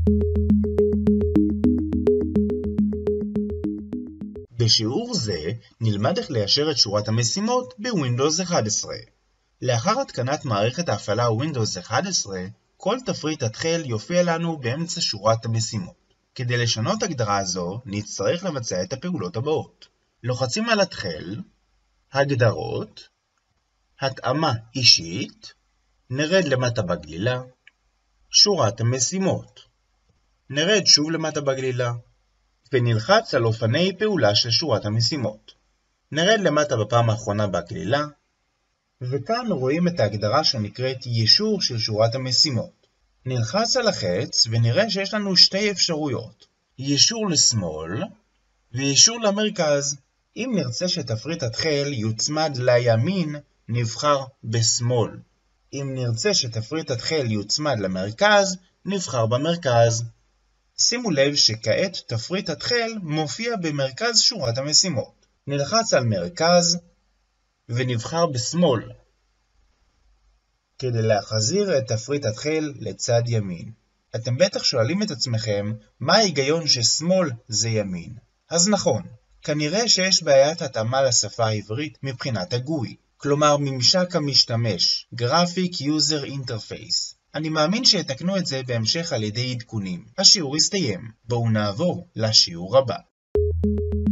בשיעור זה נלמד איך ליישר את שורת המשימות בווינדוס 11. לאחר התקנת מערכת ההפעלה ווינדוס 11, כל תפריט התחל יופיע לנו באמצע שורת המשימות. כדי לשנות הגדרה זו, נצטרך לבצע את הפעולות הבאות. לוחצים על התחל, הגדרות, התאמה אישית, נרד למטה בגלילה, שורת המשימות. נרד שוב למטה בגלילה, ונלחץ על אופני פעולה של שורת המשימות. נרד למטה בפעם האחרונה בגלילה, וכאן רואים את ההגדרה שנקראת יישור של שורת המשימות. נלחץ על החץ ונראה שיש לנו שתי אפשרויות, יישור לשמאל ויישור למרכז. אם נרצה שתפריט התחל יוצמד לימין, נבחר בשמאל. אם נרצה שתפריט התחל יוצמד למרכז, נבחר במרכז. שימו לב שכעת תפריט התחל מופיע במרכז שורת המשימות. נלחץ על מרכז ונבחר בשמאל, כדי להחזיר את תפריט התחל לצד ימין. אתם בטח שואלים את עצמכם, מה ההיגיון ששמאל זה ימין? אז נכון, כנראה שיש בעיית התאמה לשפה העברית מבחינת הגוי, כלומר ממשק המשתמש, Graphic User Interface. אני מאמין שיתקנו את זה בהמשך על ידי עדכונים. השיעור הסתיים. בואו נעבור לשיעור הבא.